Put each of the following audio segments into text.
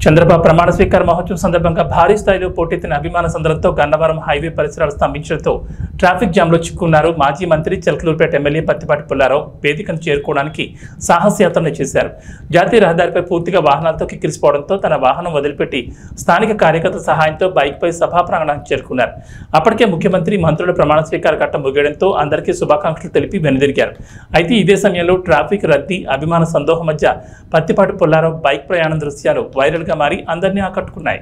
చంద్రబాబు ప్రమాణ స్వీకార మహోత్సవం సందర్భంగా భారీ స్థాయిలో పోటెత్తిన అభిమాన సందర్భంతో గన్నవరం హైవే పరిసరాలు స్తంభించడంతో ట్రాఫిక్ జామ్లో చిక్కున్నారు. మాజీ మంత్రి చిలకలూరుపేట ఎమ్మెల్యే పత్తిపాటి పుల్లారావు వేదికను చేరుకోవడానికి సాహసయాత్రను చేశారు. జాతీయ రహదారిపై పూర్తిగా వాహనాలతో కిక్కిరిసిపోవడంతో తన వాహనం వదిలిపెట్టి స్థానిక కార్యకర్తల సహాయంతో బైక్పై సభా ప్రాంగణానికి చేరుకున్నారు. అప్పటికే ముఖ్యమంత్రి మంత్రుల ప్రమాణ స్వీకార ఘట్టం ముగియడంతో అందరికీ శుభాకాంక్షలు తెలిపి వెనుదిరిగారు. అయితే ఇదే సమయంలో ట్రాఫిక్ రద్దీ, అభిమాన సందోహం మధ్య పత్తిపాటి పుల్లారావు బైక్ ప్రయాణం దృశ్యాలు వైరల్ గా మారి అందరినీ ఆకట్టుకున్నాయి.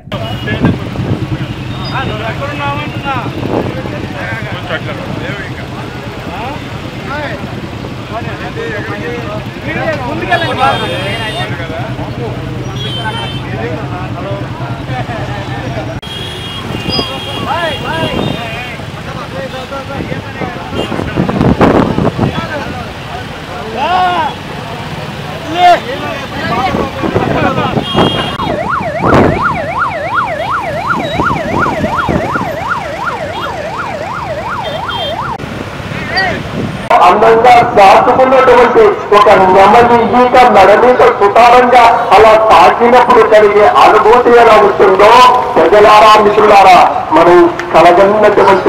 అందంగా దాచుకున్నటువంటి ఒక నెమ్మది ఈక నడమీక సుతారంగా అలా తాకినప్పుడు కలిగే అనుభూతి ఎలా ఉంటుందో ప్రజలారా, మిత్రులారా, మనం కలగన్నటువంటి